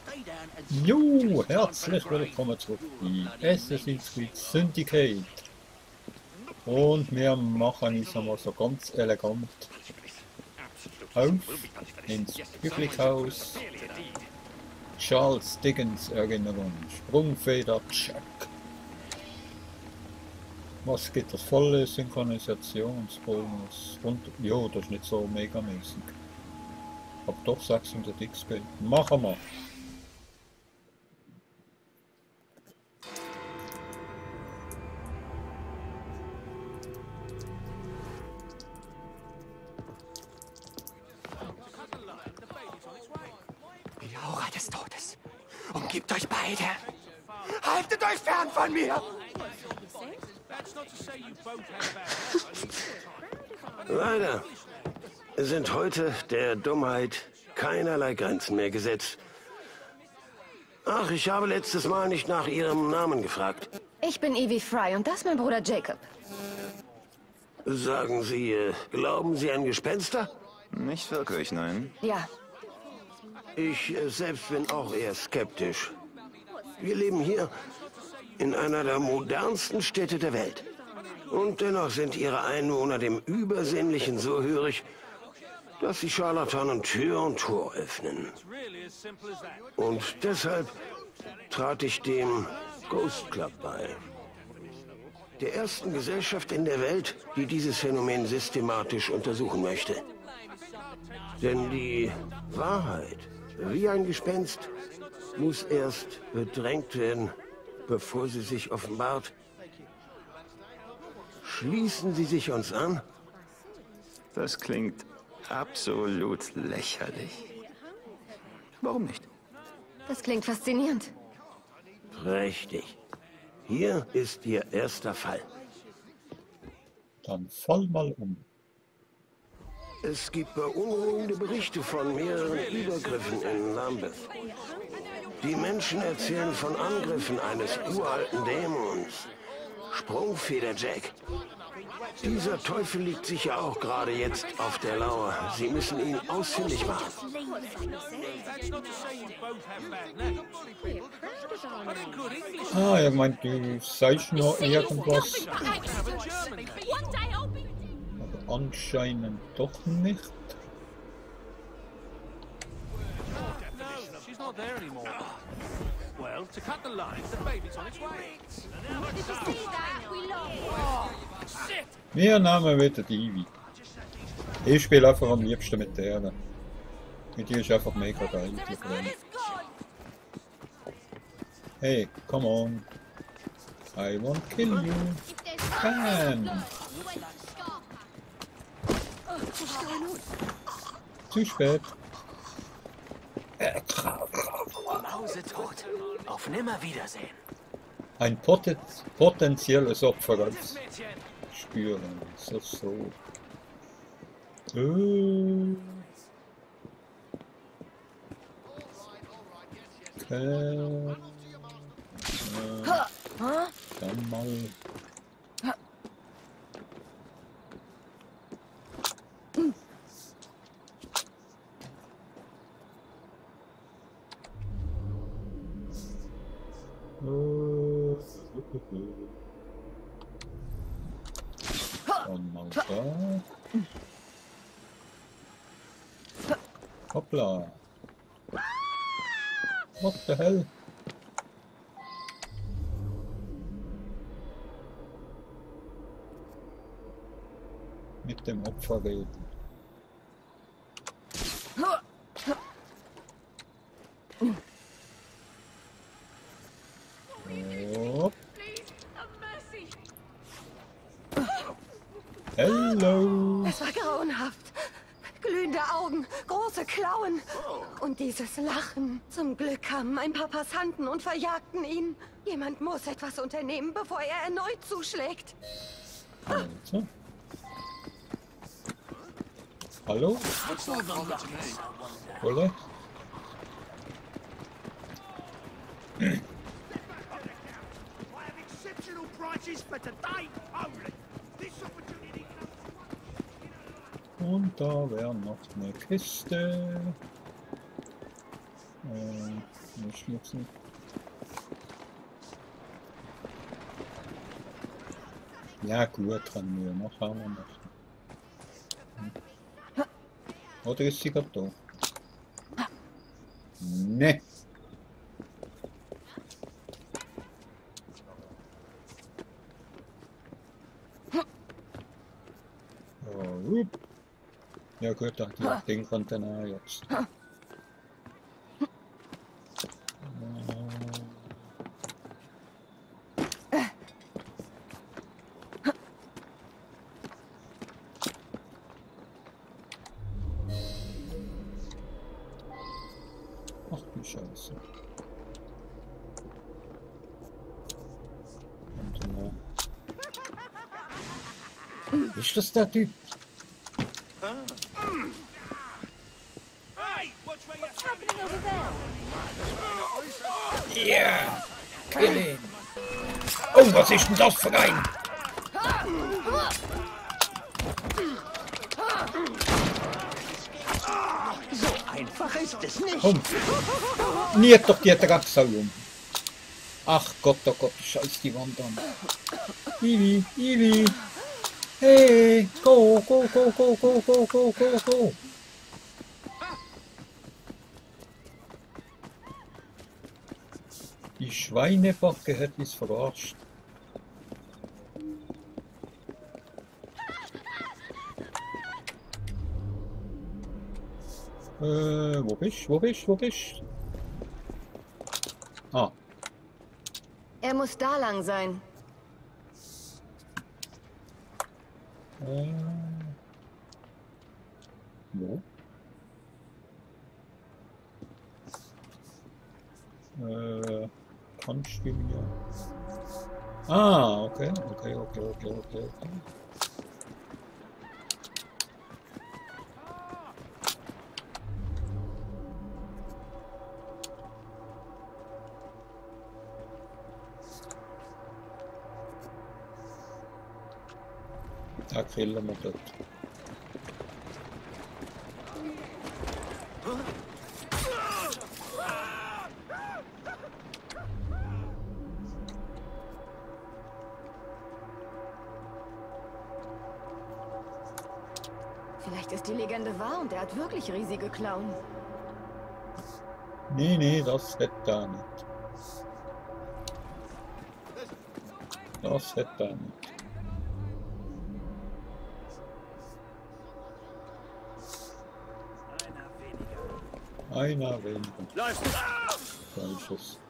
Jo, herzlich willkommen zurück bei Assassin's Creed Syndicate. Und wir machen uns einmal so ganz elegant auf ins Publikhaus. Charles Dickens Erinnerung, Sprungfeder, check. Was geht das volle Synchronisationsbonus? Und jo, das ist nicht so megamäßig. Aber doch 600 XP. Machen wir! Die Aura des Todes umgibt euch beide. Haltet euch fern von mir! Leider sind heute der Dummheit keinerlei Grenzen mehr gesetzt. Ach, ich habe letztes Mal nicht nach ihrem Namen gefragt. Ich bin Evie Fry und das ist mein Bruder Jacob. Sagen Sie, glauben Sie an Gespenster? Nicht wirklich, nein. Ja, Ich selbst bin auch eher skeptisch. Wir leben hier in einer der modernsten Städte der Welt. Und dennoch sind ihre Einwohner dem Übersinnlichen so hörig, dass die Scharlatanen Tür und Tor öffnen. Und deshalb trat ich dem Ghost Club bei. Der ersten Gesellschaft in der Welt, die dieses Phänomen systematisch untersuchen möchte. Denn die Wahrheit, wie ein Gespenst, muss erst bedrängt werden, bevor sie sich offenbart. Schließen Sie sich uns an? Das klingt absolut lächerlich. Warum nicht? das klingt faszinierend. Prächtig. Hier ist Ihr erster Fall. Dann fall mal um. Es gibt beunruhigende Berichte von mehreren Übergriffen in Lambeth. Die Menschen erzählen von Angriffen eines uralten Dämons. Sprungfeder Jack. Dieser Teufel liegt sicher auch gerade jetzt auf der Lauer. Sie müssen ihn ausfindig machen. Ah, er meint, du sagst noch irgendwas. Aber anscheinend doch nicht. Wir nehmen wieder die Ivy. Ich spiele einfach am liebsten mit der. Mit die ist einfach mega geil. Die Frau. Hey, come on. I won't kill you. Bam. Zu spät. Mausetot. Auf Nimmerwiedersehen. Ein potenzielles Opfer als spüren. So, so. Okay. Dann mal. Dann mal da. Hoppla. What the hell? Mit dem Opfer reden. Hopp. Hello. Es war grauenhaft. Glühende Augen, große Klauen. Und dieses Lachen. Zum Glück kamen ein paar Passanten und verjagten ihn. Jemand muss etwas unternehmen, bevor er erneut zuschlägt. Also. Hallo? Oder? Und da wäre noch eine Kiste. Und Nicht nutzen. Ja gut, kann wir noch haben. Oder ist sie gerade da? Ne. Ja gut, den Container jetzt. Ach du Scheiße. Container. Ist das der Typ? Ja, kill ihn. Oh, was ist denn das für ein? So einfach ist es nicht. Komm. Niet doch die Drecksau um. Ach Gott, oh Gott, scheiß die Wand an. Ivi, Ivi. Hey, go, go, go, go, go, go, go, go, go. Die Schweinebacke hat uns verarscht. Wo bist du? Wo bist du? Wo bist du? Ah, Er muss da lang sein. wo? Kannst du mir... Ah, okay, okay, okay, okay, okay, okay. Da killen wir dort. Vielleicht ist die Legende wahr und er hat wirklich riesige Klauen. Nee, nee, das hätte er nicht. Das hätte er nicht. Einer weniger. Falsches.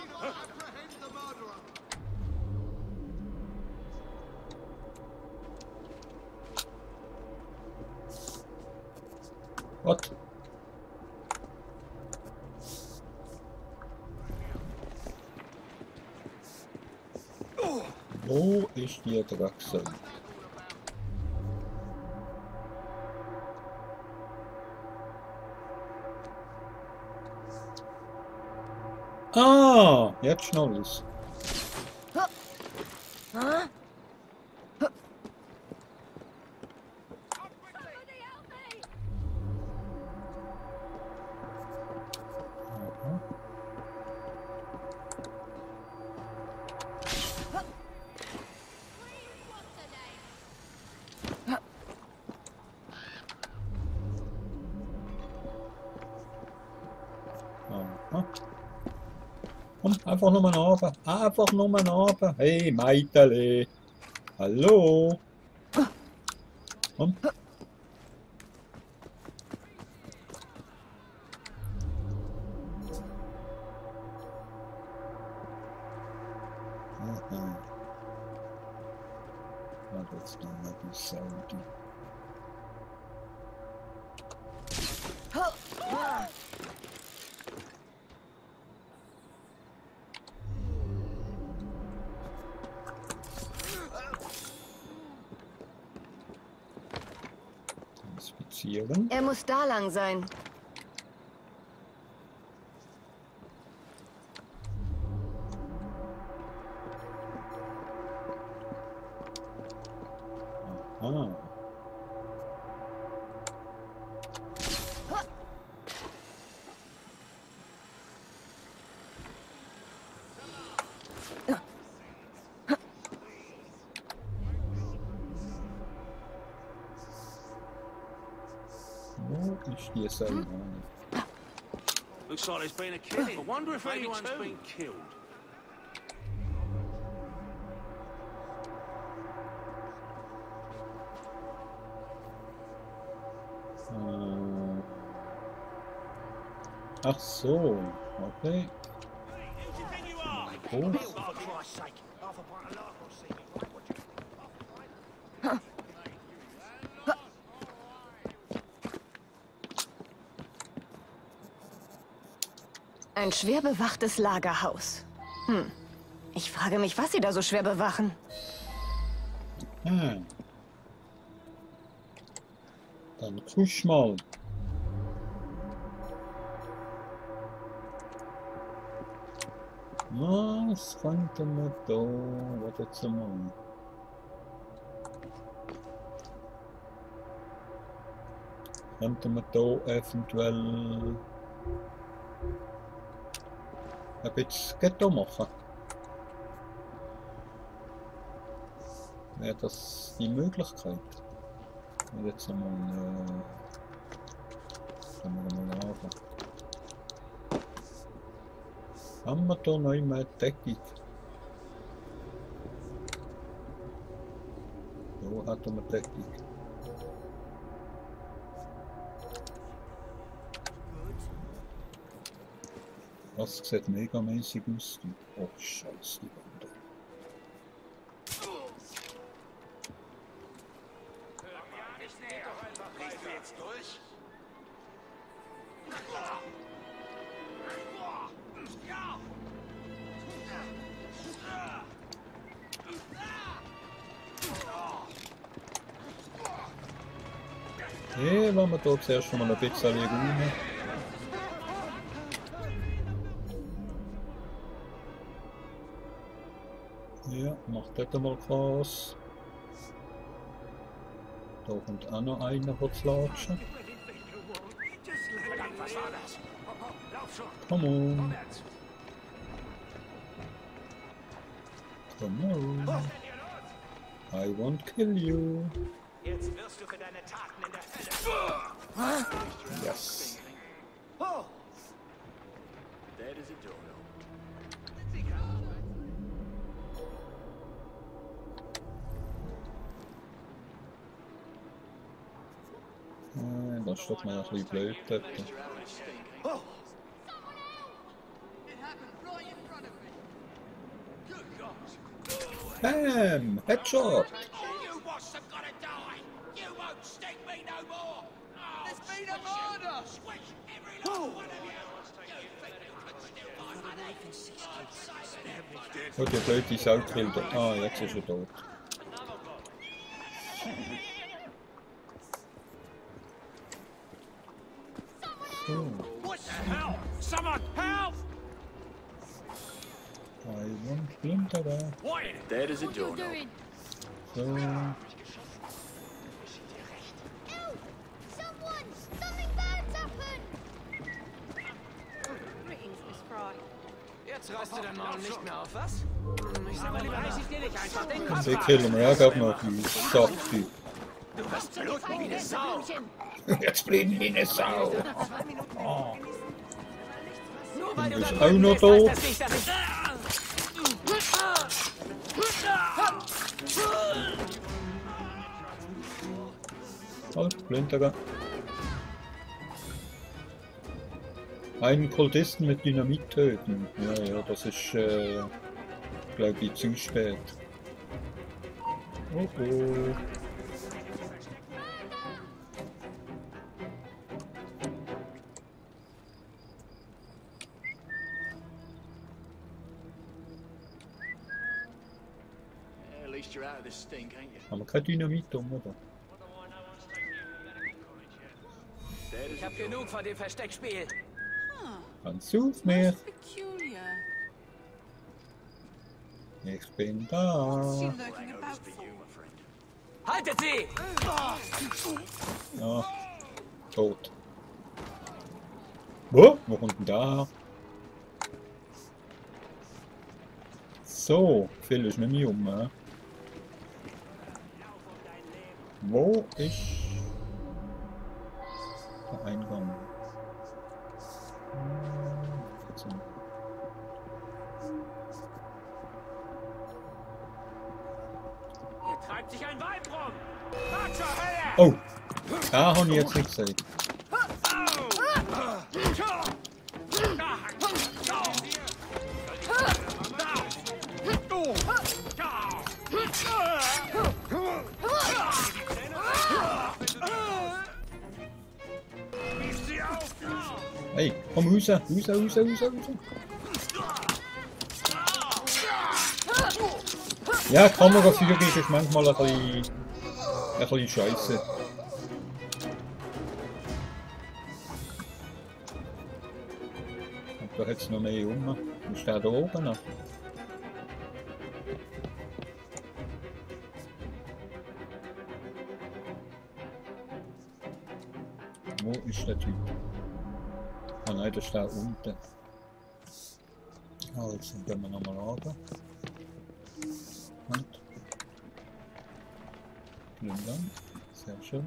What? Wo ist die Draxel? Ah, jetzt schnell ist. Aha. Komm, einfach nur mal runter. Einfach nur mal runter. Hey, Meitele. Hallo. Komm. Aha. Na, jetzt noch mal die Saudi. Inspizieren. Er muss da lang sein. Ah. ist die Sau. Looks like there's been a killing. I wonder if anyone's been killed. Ach so, okay. Hoch. Ein schwer bewachtes Lagerhaus. Ich frage mich, was sie da so schwer bewachen. Ah. Dann kusch mal. Was könnte man da? Warte jetzt mal. Könnte man da eventuell ein bisschen Ghetto machen? Wäre das die Möglichkeit? Und jetzt einmal können wir mal anschauen. Haben wir da noch immer Deckung? Da hatten wir Deckung. Das sieht mega mäßig aus. Oh Scheiße, die Wand. Hey, lassen wir da zuerst schon mal ein bisschen rein. Ja, macht dort mal Chaos. Da kommt auch noch einer, der zu latschen. Come on. Come on. I won't kill you. Jetzt wirst du für deine Taten in der Hölle. Yes. Dead as a doornail. Das steht mir ein bisschen blöd dort. Bam! Headshot! You wasps have got to die. You won't sting me no more. There's been a murder. Squish every last one of you. You think you can steal my money? I'd say it. Oh, die blöde Sau killt. Ah, jetzt ist er tot. So. What the hell? Someone help! I won't splinter da. What? Dead as a doornail. So. Jetzt reißt du dein Maul nicht mehr auf, was? Ich sag mal, reiß ich dir nicht einfach den Kopf Den ab. killen wir auch noch, die Sacktyp. Du wirst bluten wie eine Sau. Jetzt blieben wie eine Sau. Oh. Nur weil Du du bist da auch noch bist, heißt tot. das nicht, dass ich... Halt, Splinter. Einen Kultisten mit Dynamit töten. Ja, ja, das ist, glaube ich, zu spät. Oh oh. At least you're out of this stink, ain't you? Haben wir kein Dynamit um, oder? Ich hab genug von dem Versteckspiel. Ganz auf mich. Peculiar. Ich bin da. She lurking about for? Haltet sie! Ja, tot. Wo kommt denn da? So, viel ist nicht mehr um. Wo ist... Eingang. Hier treibt sich ein Weib rum! Was zur Hölle! Oh! Da habe ich jetzt nicht gesehen. Hey, komm raus, raus, raus, raus, raus. Ja, Kameraführung ist manchmal ein bisschen scheiße. Und da hat es noch mehr rum. Ist der da oben noch? Wo ist der Typ? Ah nein, der steht unten. Also, gehen wir nochmal runter. Und. Plündern. Sehr schön.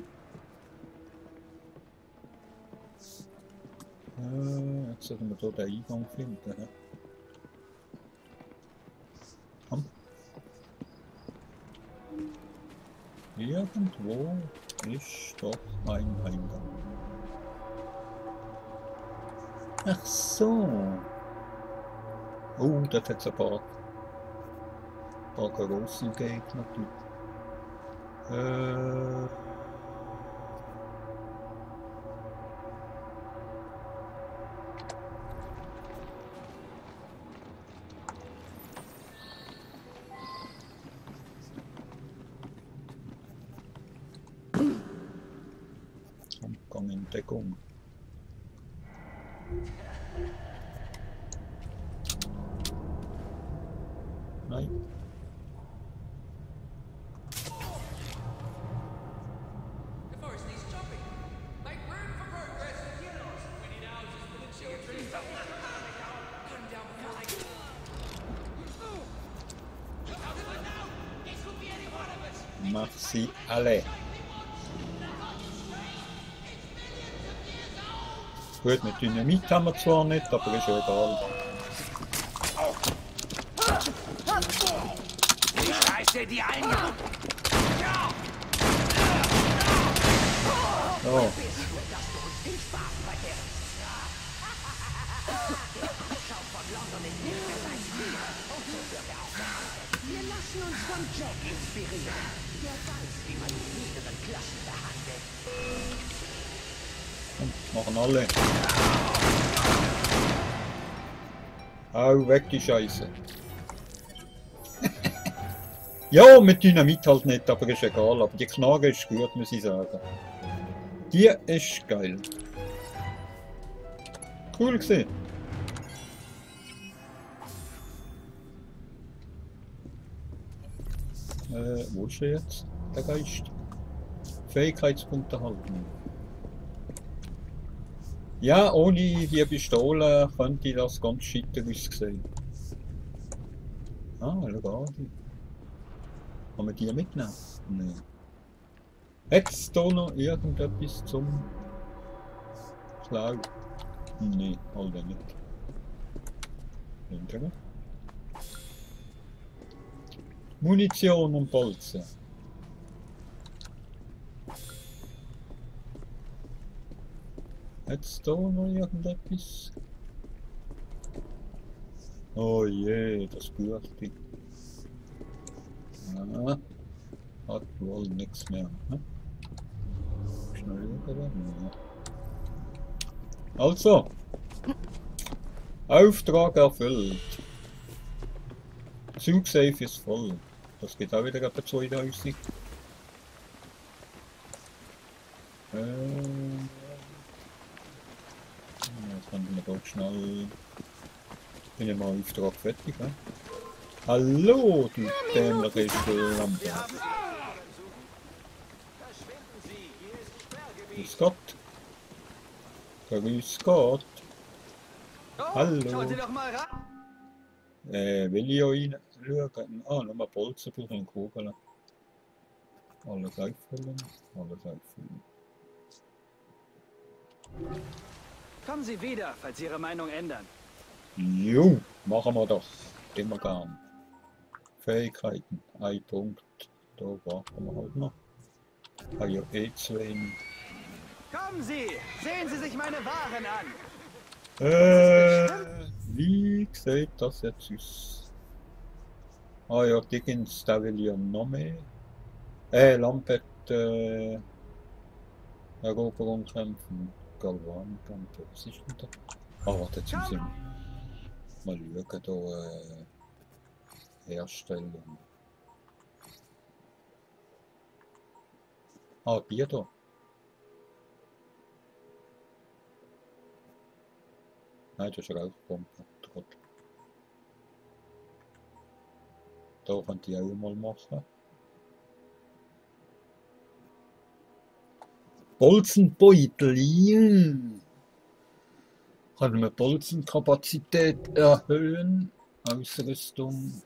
Jetzt sollten wir hier den Eingang finden. Komm. Irgendwo ist doch ein Eingang. Ach so. Oh, das hat ein paar grosse Gegner. Gang in Deckung. Nein. Mach sie alle. Gut, mit Dynamit haben wir zwar nicht, aber ist ja egal. Ich reiße die Eingang! Oh. Wir lassen uns von Jack inspirieren. Der weiß, wie man die niederen Klassen behandelt. Machen alle. Au, weg die Scheiße. Ja, mit Dynamit halt nicht, aber ist egal. Aber die Knarre ist gut, muss ich sagen. Die ist geil. Cool gesehen. Wo ist der jetzt? Der Geist. Fähigkeitspunkte halten. Ja, ohne die Pistole könnte das ganz schitter aussehen. Ah, schau an. Kann man die mitnehmen? Nein. Hat es da noch irgendetwas zum Klauen? Nein, halt nicht. Hinterher. Munition und Bolzen. Hat es da noch irgendetwas? Oh je, das Gürtel. Ah, hat wohl nichts mehr. Hm? Schnell oder? Ja. Also, Auftrag erfüllt. Zugsafe ist voll. Das geht auch wieder ab 2000. Jetzt können wir dort schnell. Bin ich mal Auftrag fertig. Ne? Hallo, du dämmerische Lampe. Grüß Gott. Grüß Gott. Hallo. Schauen Sie doch mal ran. Will ich euch schauen? Ah, nochmal Bolzen für den Kugeln. Alles auffüllen. Alles auffüllen. Kommen Sie wieder, falls Sie Ihre Meinung ändern. Jo, machen wir doch. Immer gern. Fähigkeiten, ein Punkt. Da warten wir halt noch. Ah ja, eh zu wenig. Kommen Sie! Sehen Sie sich meine Waren an! Wie sieht das jetzt aus? Ah ja, Dickens, da will ja noch mehr. Lampet, Eroberung kämpfen. Galvankampe, was ist denn da? Ah, warte, jetzt müssen wir mal schauen, da, Herstellung. Ah, die da. Nein, das ist eine Rauchpumpe. Trottel. Da kann die auch mal machen. Bolzenbeutel, ja. Kann man Bolzenkapazität erhöhen. Ausrüstung.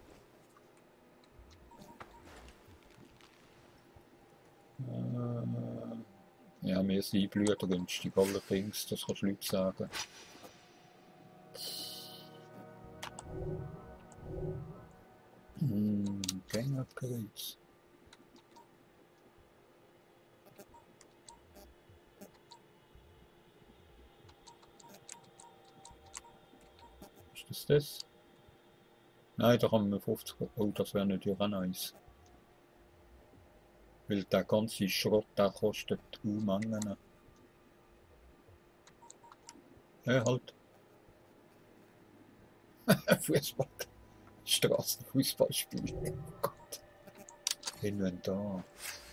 Ja, mehr sind Blüter günstig, allerdings, das kannst du nicht sagen. Gängerkreuz. Ist das das? Nein, da haben wir 50. Oh, das wäre natürlich auch nice. Weil der ganze Schrott, der kostet Unmengen. Halt. Fußball. Straßenfußballspiel. Oh Gott. Inventar.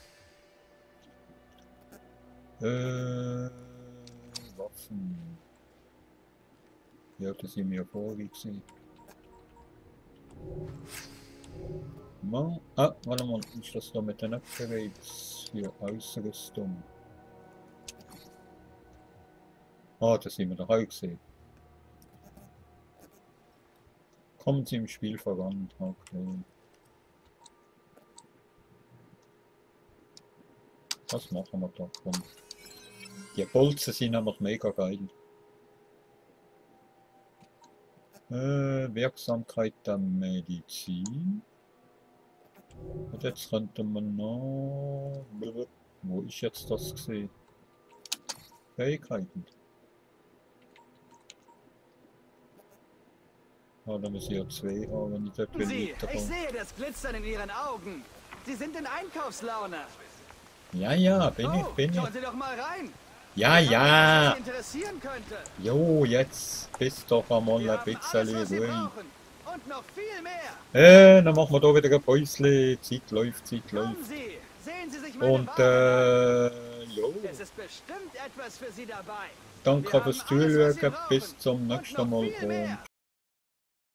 Waffen. Ja, das sind wir vorher gesehen. Warte mal, ist das da mit den Upgrades für Ausrüstung? Ah, das sind wir doch auch gesehen. Kommen Sie im Spiel voran, okay. Was machen wir da? Komm. Die Bolzen sind aber mega geil. Wirksamkeit der Medizin. Und jetzt könnte man noch... Wo ist jetzt das gesehen? Fähigkeiten. Ah, da muss ich ja 2 haben, wenn ich dort will Ich weiterkommen. sehe das Glitzern in Ihren Augen. Sie sind in Einkaufslaune. Ja, bin ich. Schauen Sie doch mal rein. Ja. Was Sie interessieren könnte. Jo, jetzt bist doch einmal Wir ein haben bisschen alles, was Sie ruhig. brauchen. Und noch viel mehr. Dann machen wir da wieder ein Päuschen. Zeit läuft. Kommen Sie. Sehen Sie sich meine Und, Waren an. jo. Es ist bestimmt etwas für Sie dabei. Danke Wir fürs haben alles, was Sie Zuschauen. brauchen. Bis zum Und nächsten noch Mal viel mehr. und